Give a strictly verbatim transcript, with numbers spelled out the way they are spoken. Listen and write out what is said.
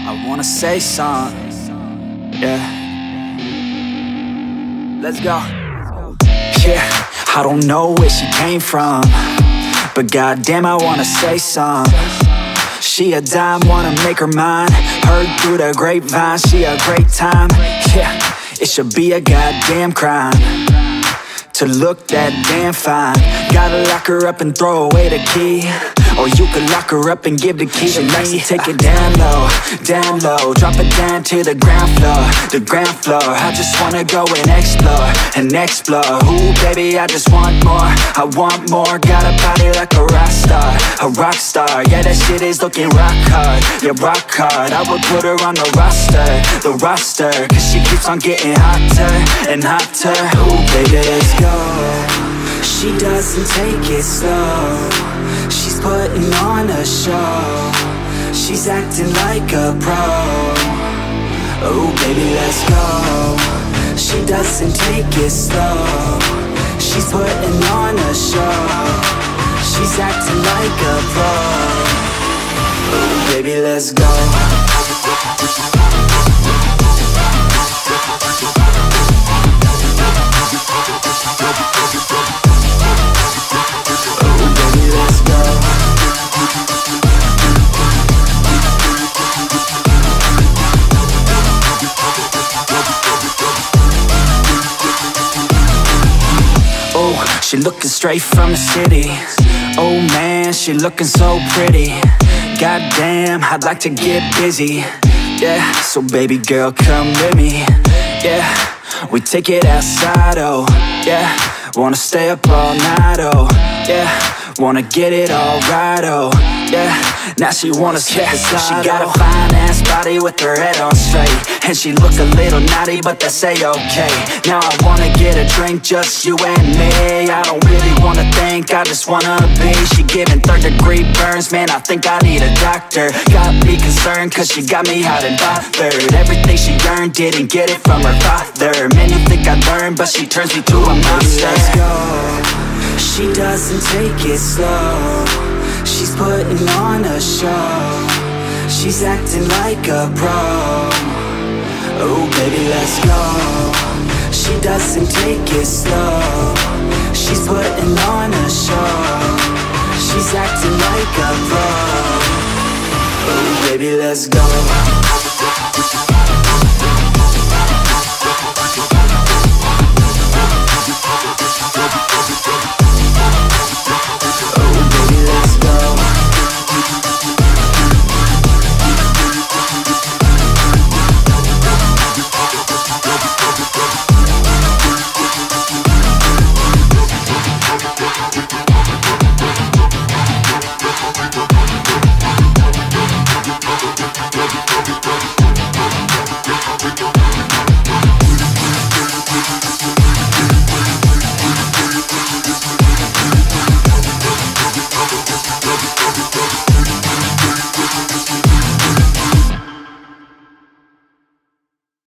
I wanna say something, yeah. Let's go. Yeah, I don't know where she came from, but goddamn, I wanna say something. She a dime, wanna make her mine. Heard through the grapevine, she a great time. Yeah, it should be a goddamn crime to look that damn fine. Gotta lock her up and throw away the key, or you could lock her up and give the key to me. Take it down low, down low, drop it down to the ground floor, the ground floor. I just wanna go and explore, and explore. Ooh, baby, I just want more, I want more. Got a body like a rock star, a rock star. Yeah, that shit is looking rock hard, yeah, rock hard. I would put her on the roster, the roster, cause she keeps on getting hotter and hotter. Ooh, baby, let's go. She doesn't take it slow, she's putting on a show. She's acting like a pro. Oh baby, let's go. She doesn't take it slow, she's putting on a show. She's acting like a pro. Oh baby, let's go. She looking straight from the city. Oh man, she looking so pretty. Goddamn, I'd like to get busy. Yeah, so baby girl, come with me. Yeah, we take it outside, oh yeah. Wanna stay up all night, oh yeah. Wanna get it all right, oh yeah. Now she wanna skip the slide. She got a fine ass body with her head on straight, and she look a little naughty, but that's a-okay. Now I wanna get a drink, just you and me. I don't really wanna think, I just wanna be. She giving third degree burns, man, I think I need a doctor. Got me concerned, cause she got me hot and bothered. Everything she earned, didn't get it from her father. Man, you think I learned, but she turns me to a monster. Let's go. She doesn't take it slow, she's putting on a show. She's acting like a pro. Oh baby, let's go. She doesn't take it slow, she's putting on a show. She's acting like a pro. Oh baby, let's go.